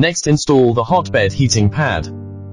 Next, install the hotbed heating pad.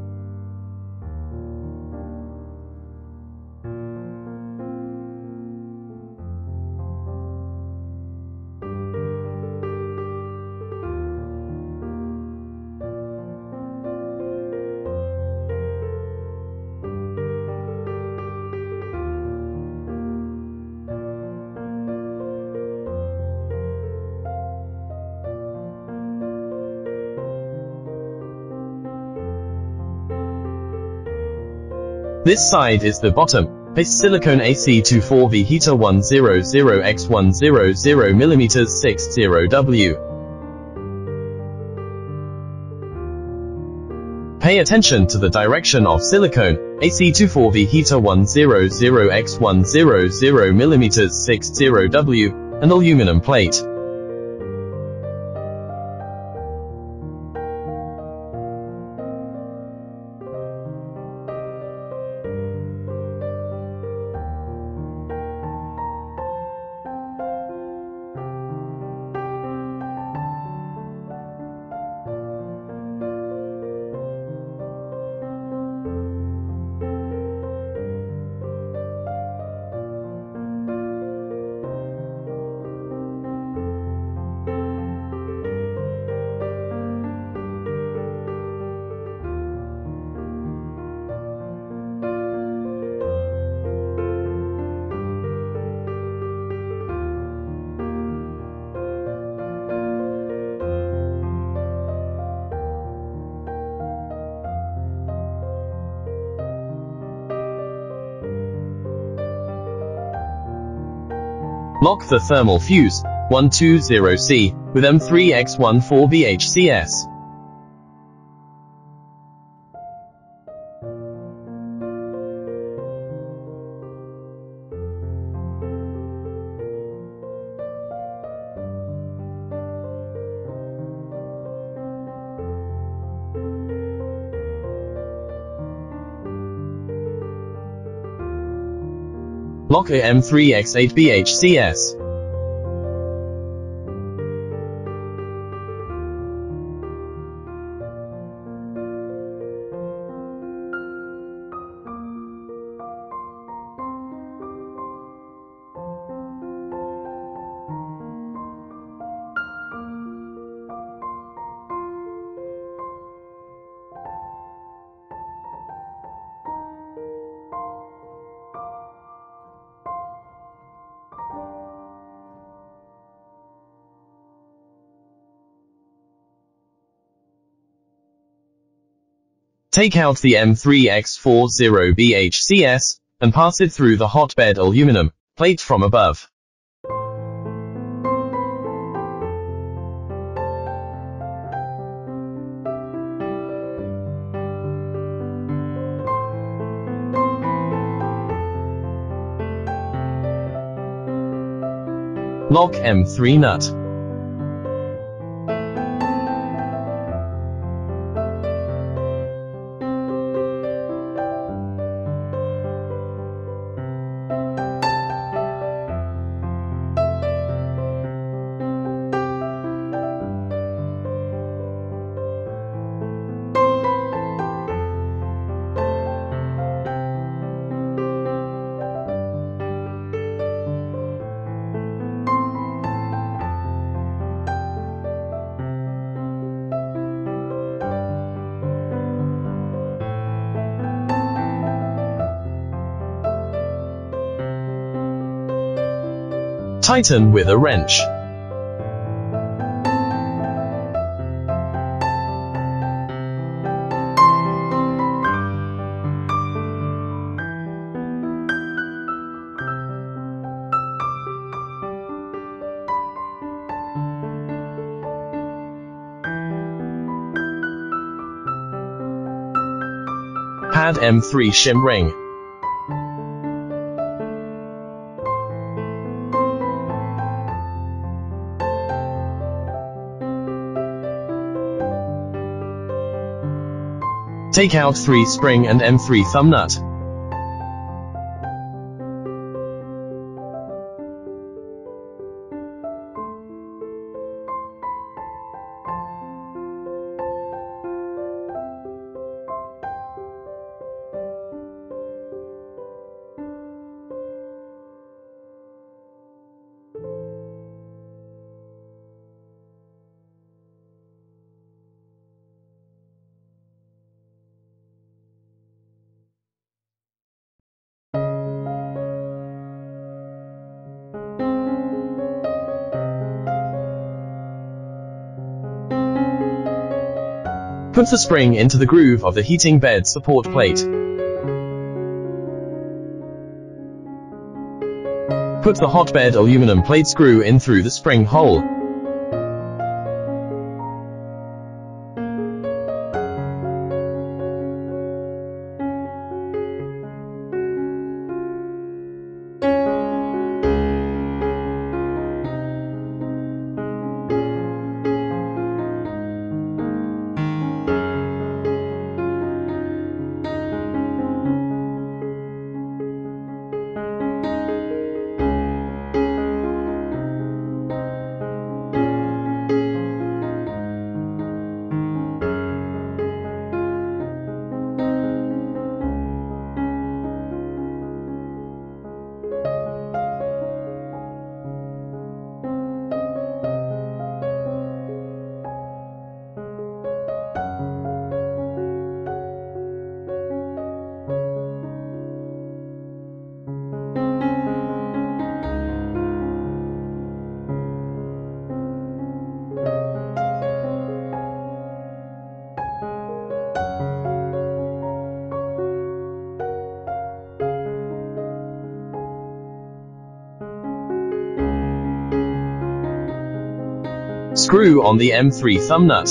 This side is the bottom. Paste silicone AC24V heater 100x100mm 60W. Pay attention to the direction of silicone. AC24V heater 100x100mm 60W, an aluminum plate. Lock the thermal fuse 120C with M3X14VHCS. Lock a M3X8VHCS. Take out the M3X40VHCS and pass it through the hotbed aluminum plate from above. Lock M3 nut. Tighten with a wrench. Pad M3 shim ring. Take out 3 spring and M3 thumb nut. Put the spring into the groove of the heating bed support plate. Put the hotbed aluminum plate screw in through the spring hole. Screw on the M3 thumb nut.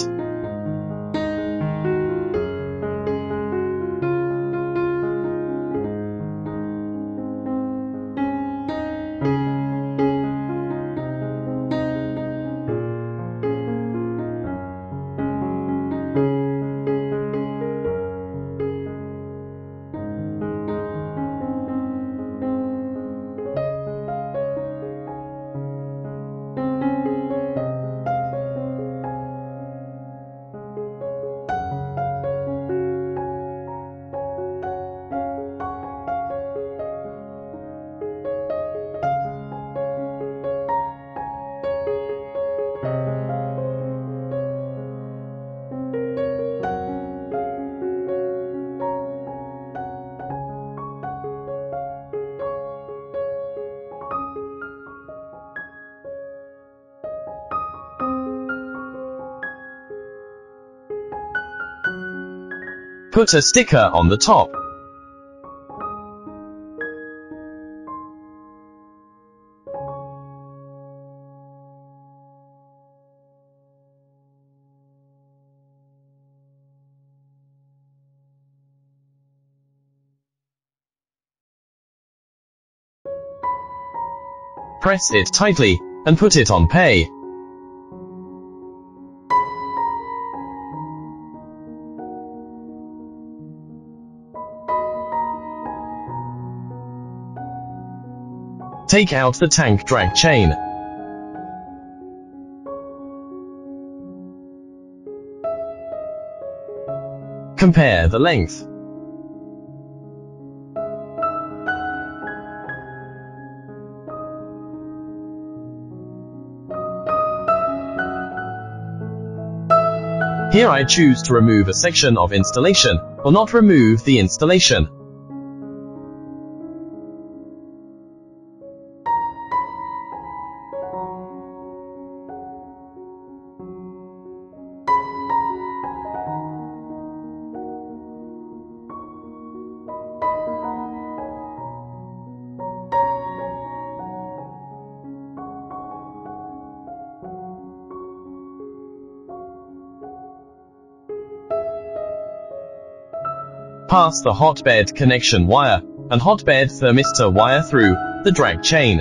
Put a sticker on the top. Press it tightly, and put it on pay. Take out the tank drag chain. Compare the length. Here I choose to remove a section of installation, or not remove the installation. Pass the hotbed connection wire and hotbed thermistor wire through the drag chain.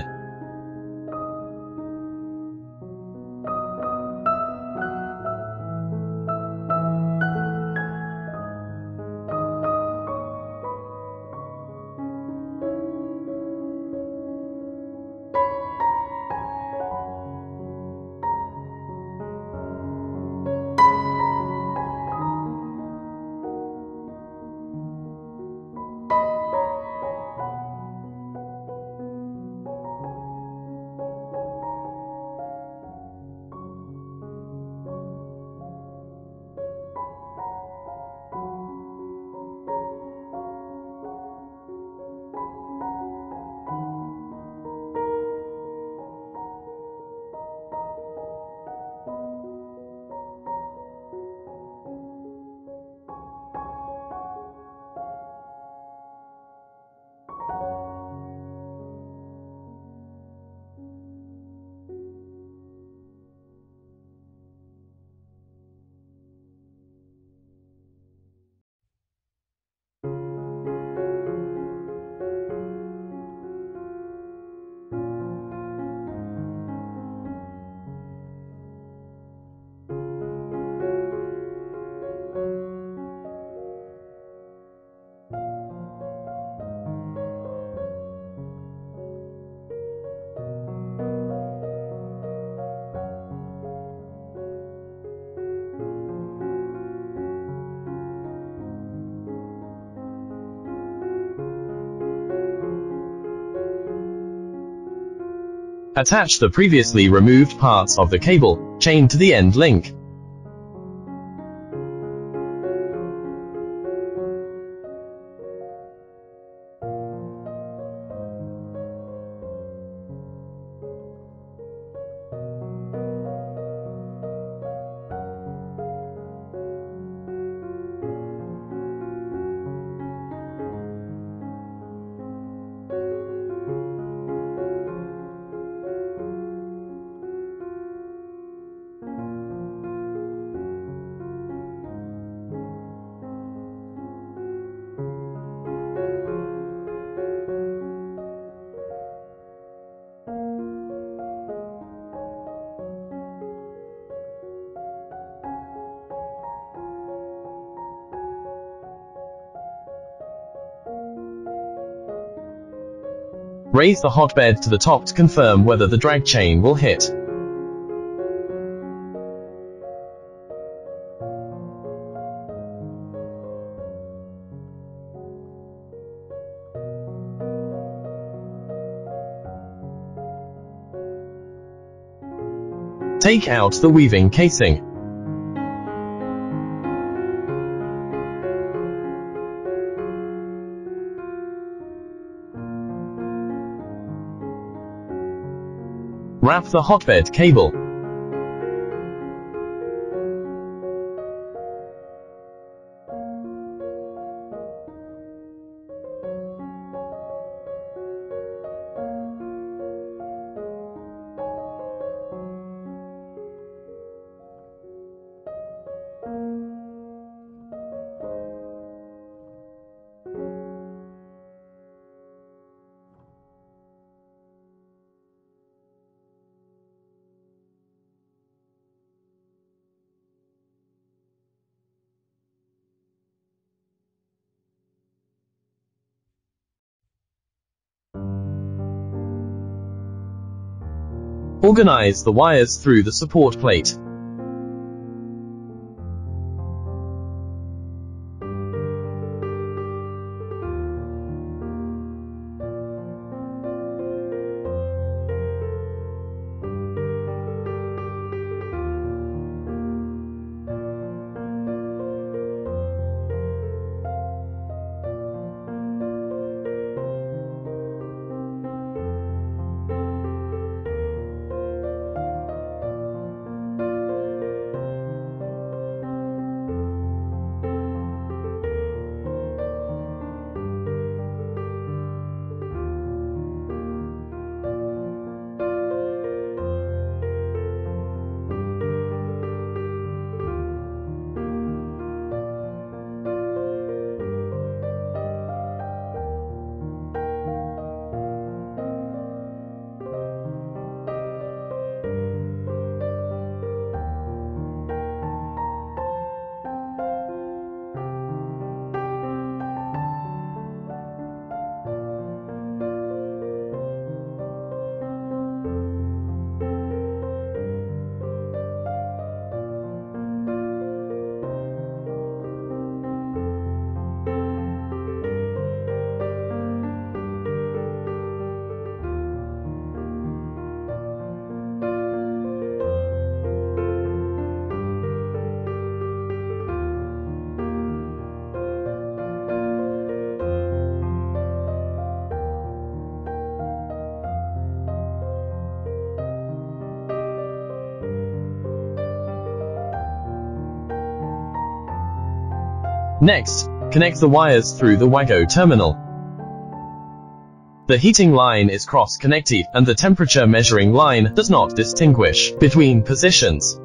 Attach the previously removed parts of the cable chain to the end link. Raise the hotbed to the top to confirm whether the drag chain will hit. Take out the weaving casing. Wrap the hotbed cable. Organize the wires through the support plate. Next, connect the wires through the WAGO terminal. The heating line is cross-connected, and the temperature measuring line does not distinguish between positions.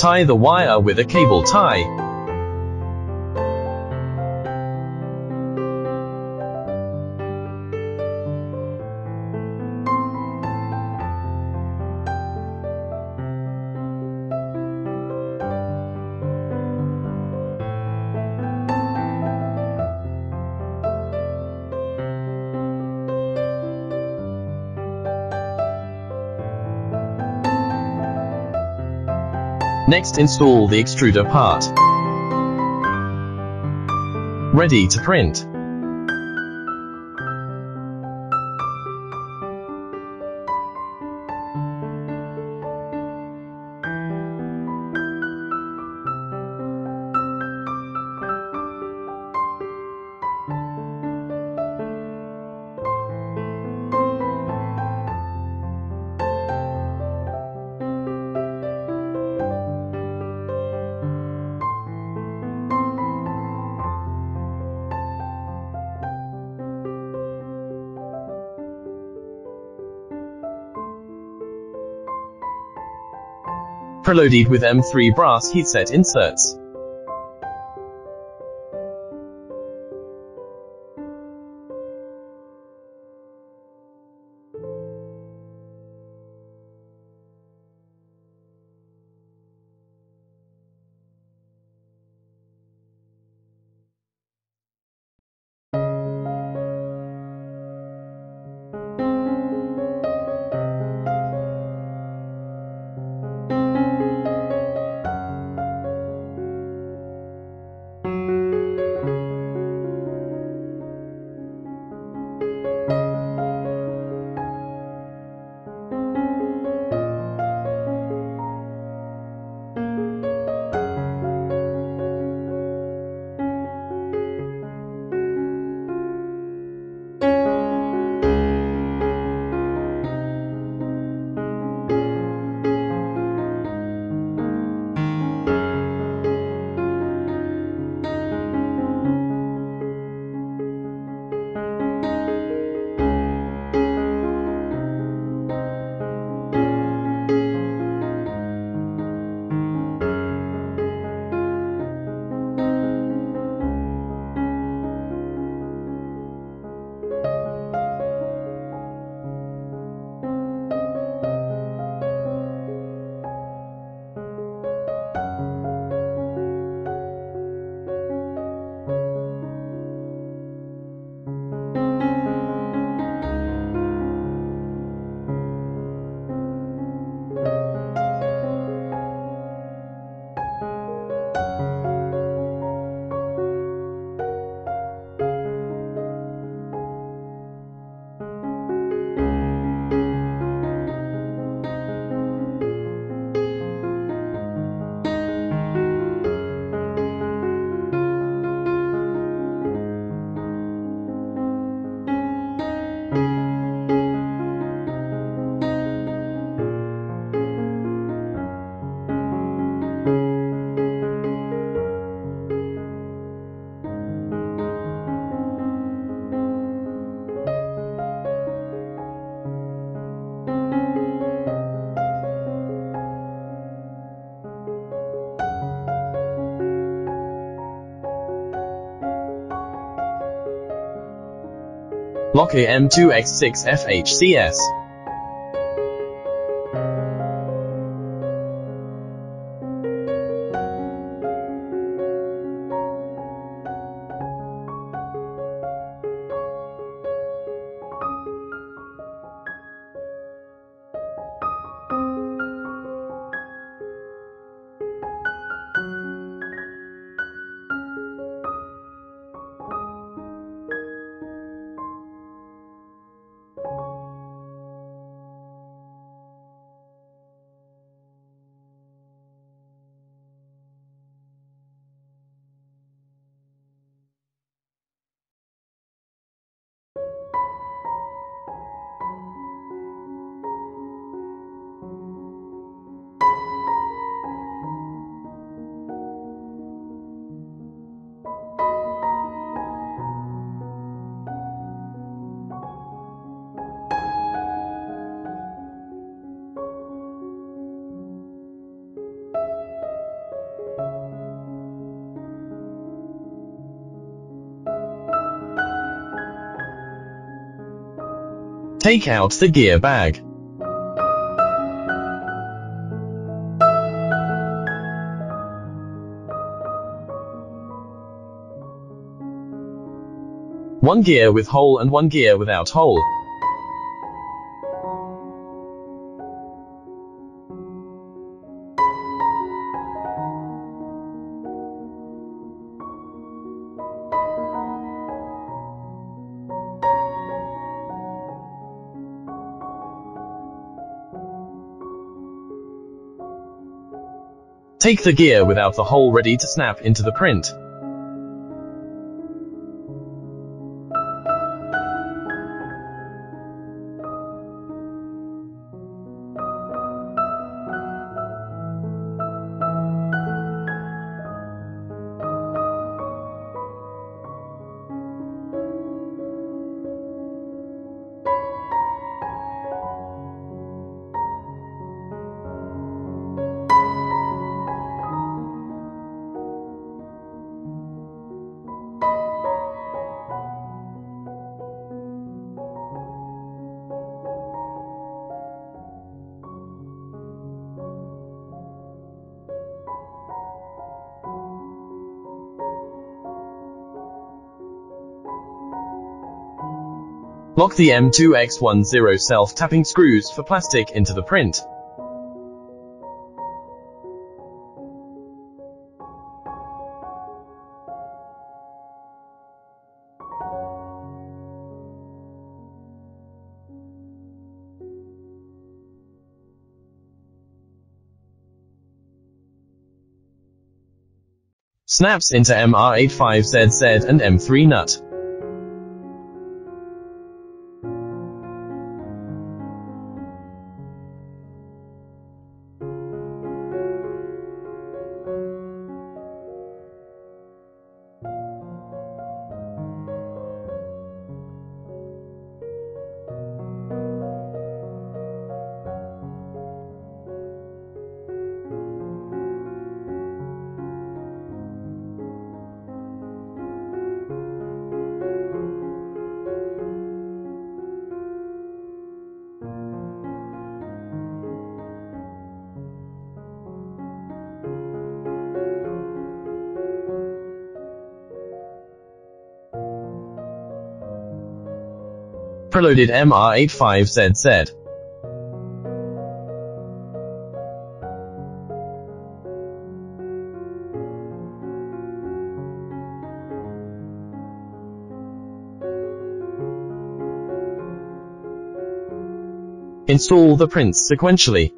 Tie the wire with a cable tie. Next, install the extruder part. Ready to print. Preloaded with M3 brass heatset inserts. Locker M2X6 FHCS. Take out the gear bag. One gear with hole and one gear without hole. Take the gear without the hole ready to snap into the print. Lock the M2X10 self-tapping screws for plastic into the print. Snaps into MR85ZZ and M3 nut. Preloaded MR85ZZ. Install the prints sequentially.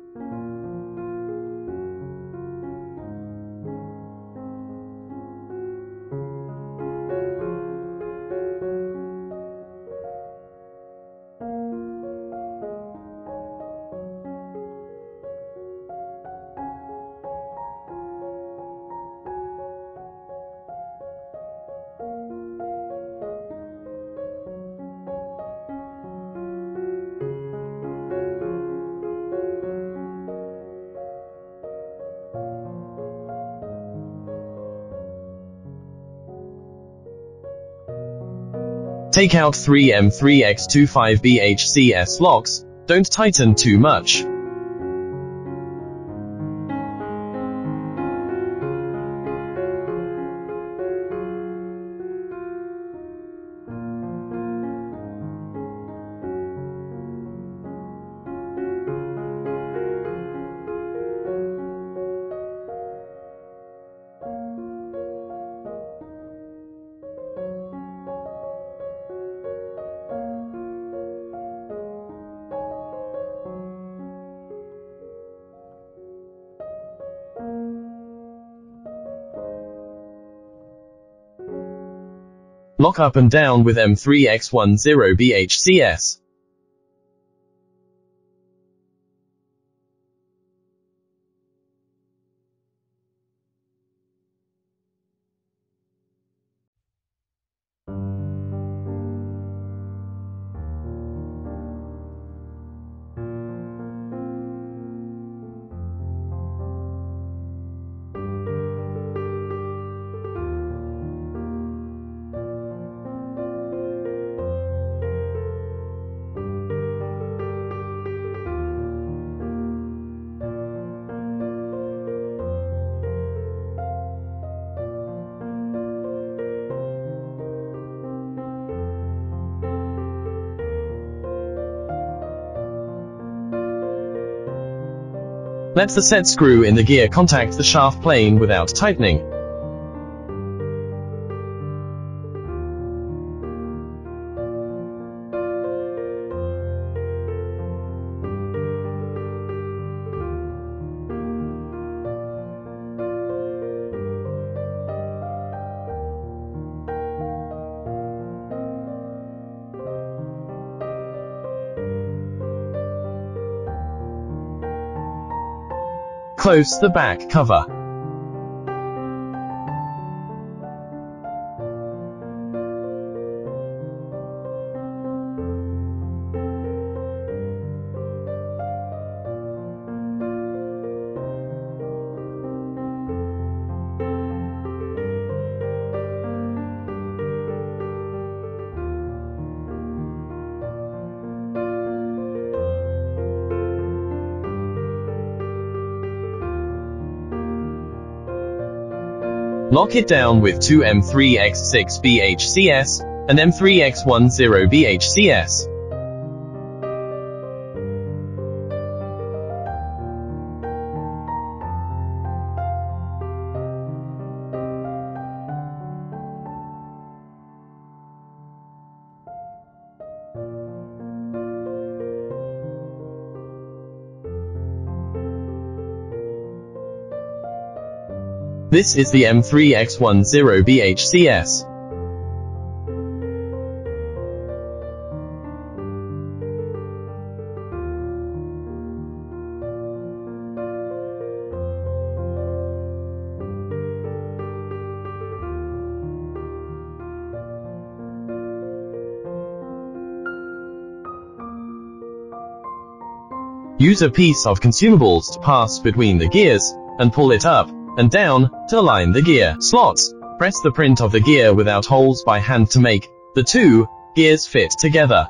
Take out 3 M3X25BHCS locks, don't tighten too much. Lock up and down with M3X10BHCS. Let the set screw in the gear contact the shaft plane without tightening. Close the back cover. Lock it down with two M3X6 BHCS and M3X10 BHCS. This is the M3X10 BHCS. Use a piece of consumables to pass between the gears, and pull it up and down to align the gear slots. Press the print of the gear without holes by hand to make the two gears fit together.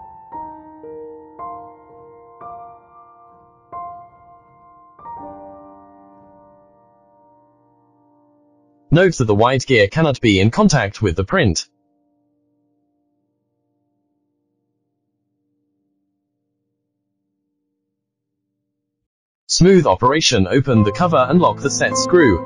Note that the white gear cannot be in contact with the print. Smooth operation. Open the cover and lock the set screw.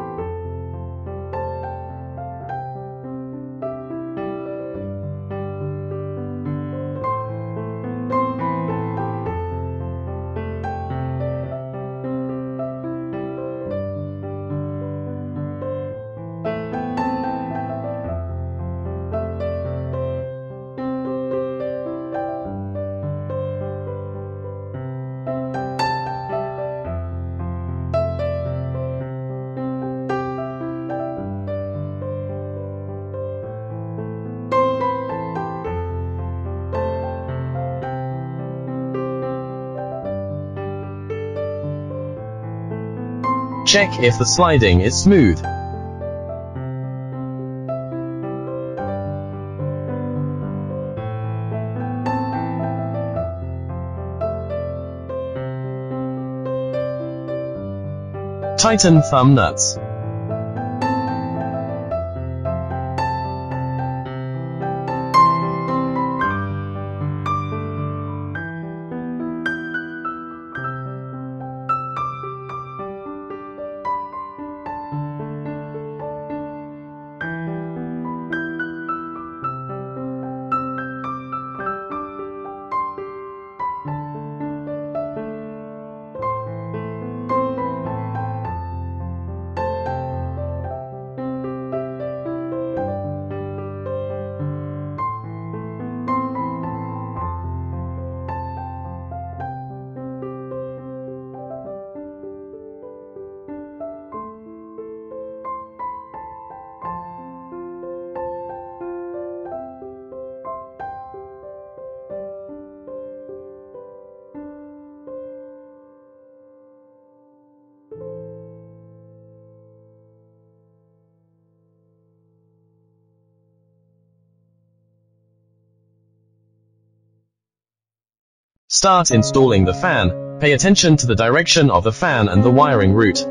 Check if the sliding is smooth. Tighten thumb nuts. Start installing the fan. Pay attention to the direction of the fan and the wiring route.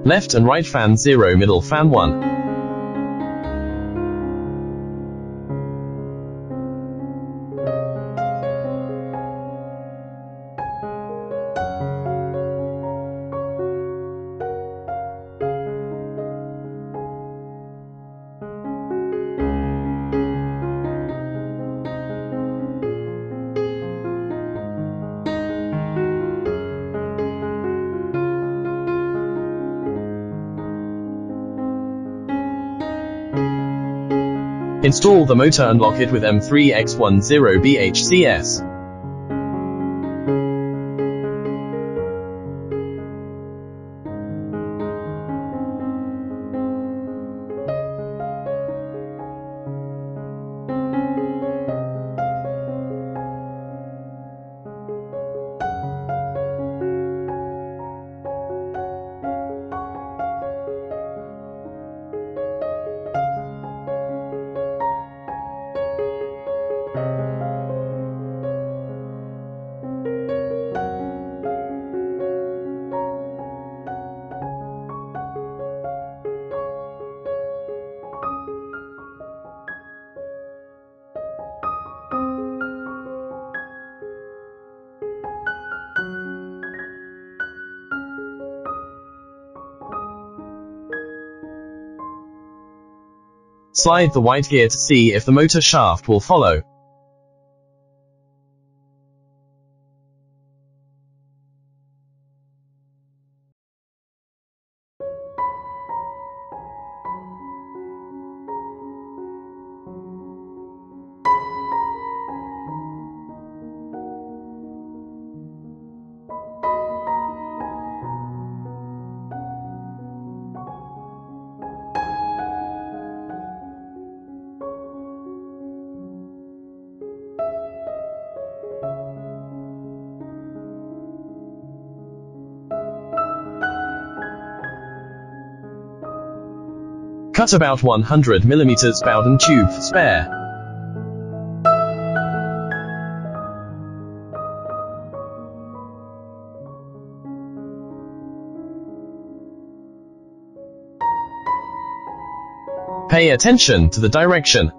Left and right fan 0, middle fan 1. Install the motor and lock it with M3X10 BHCS. Slide the white gear to see if the motor shaft will follow. Cut about 100 mm Bowden tube for spare. Pay attention to the direction.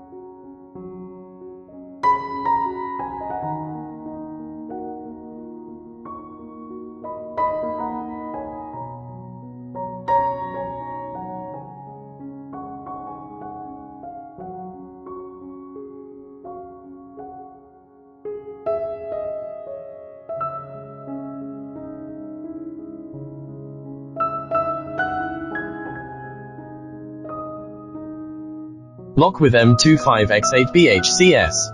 Lock with M25X8 BHCS.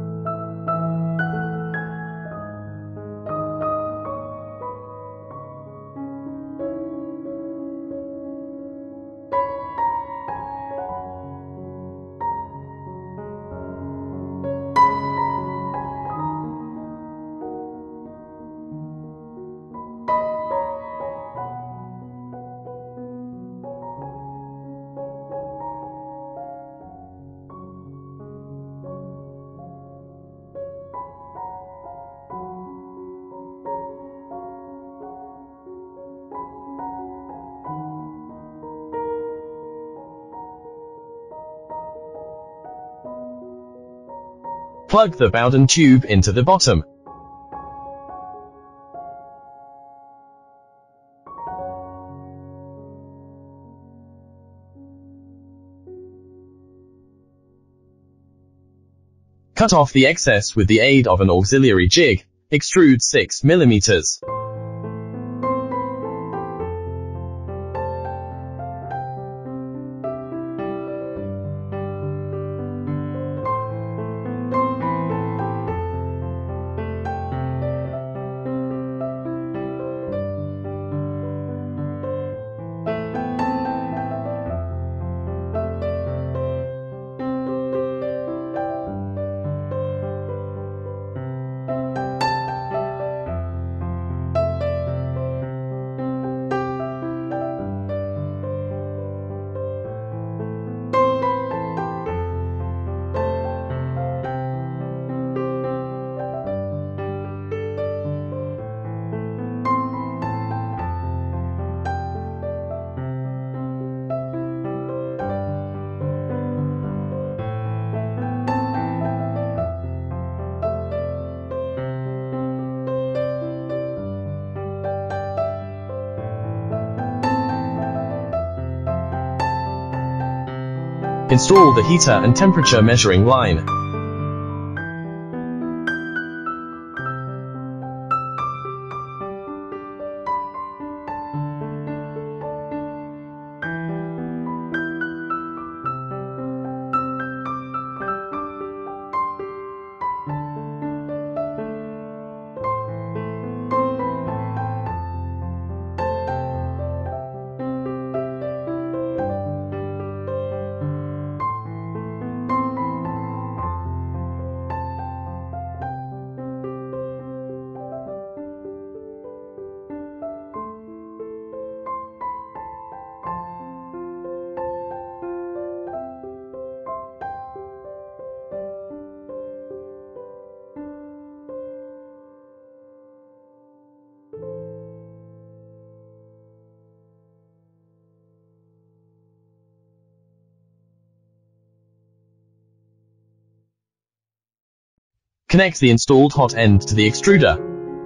Plug the Bowden tube into the bottom. Cut off the excess with the aid of an auxiliary jig. Extrude 6 mm. Install the heater and temperature measuring line. Connect the installed hot end to the extruder.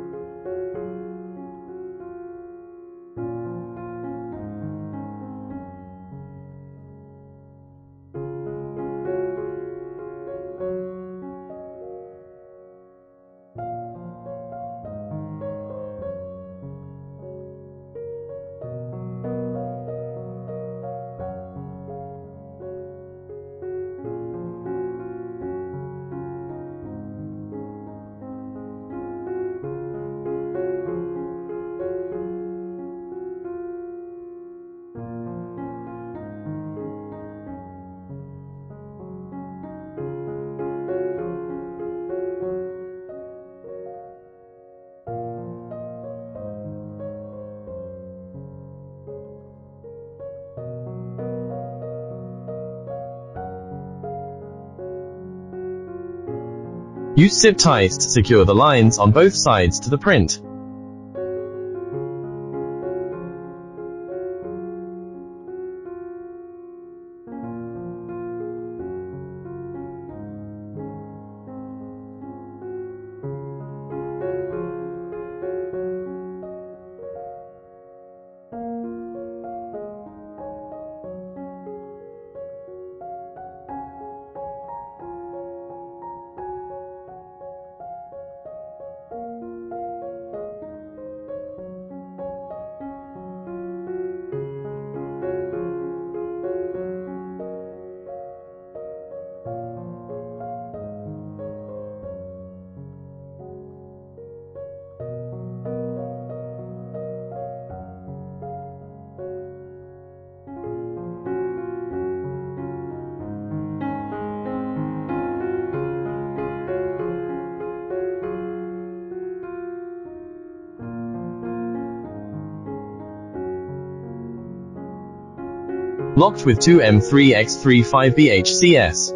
Use zip ties to secure the lines on both sides to the print. Locked with two M3X35BHCS.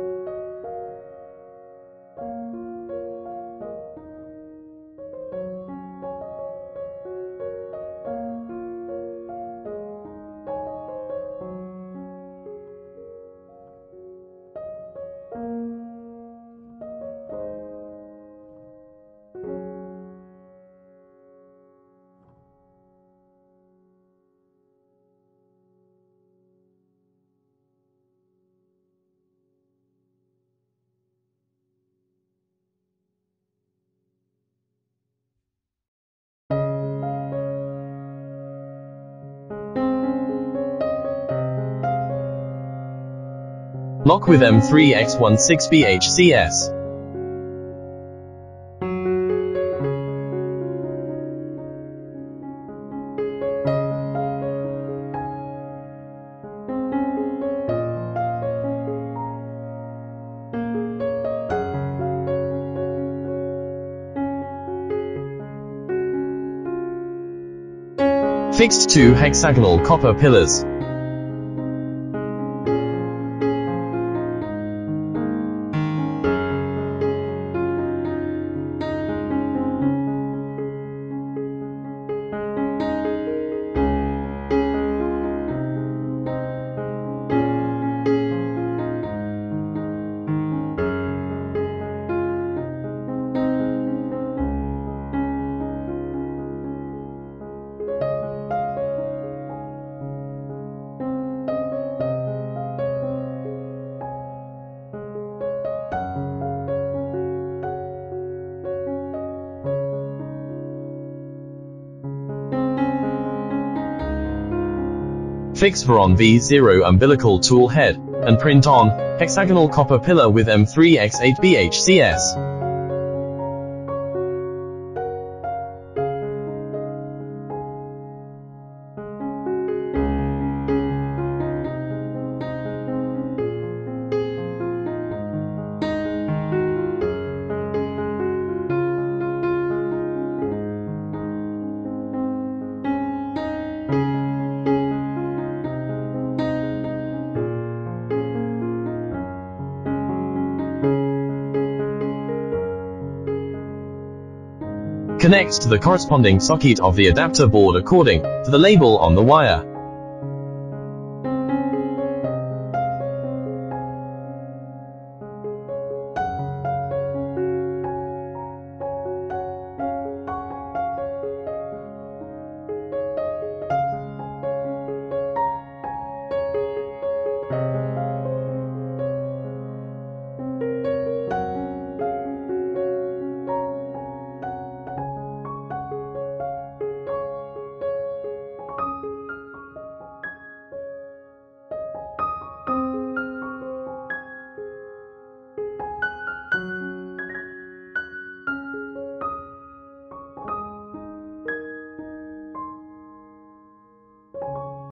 Lock with M3X16BHCS. Fixed two hexagonal copper pillars. Fix VORON V0 umbilical tool head, and print on hexagonal copper pillar with M3x8 BHCS. Connect to the corresponding socket of the adapter board according to the label on the wire.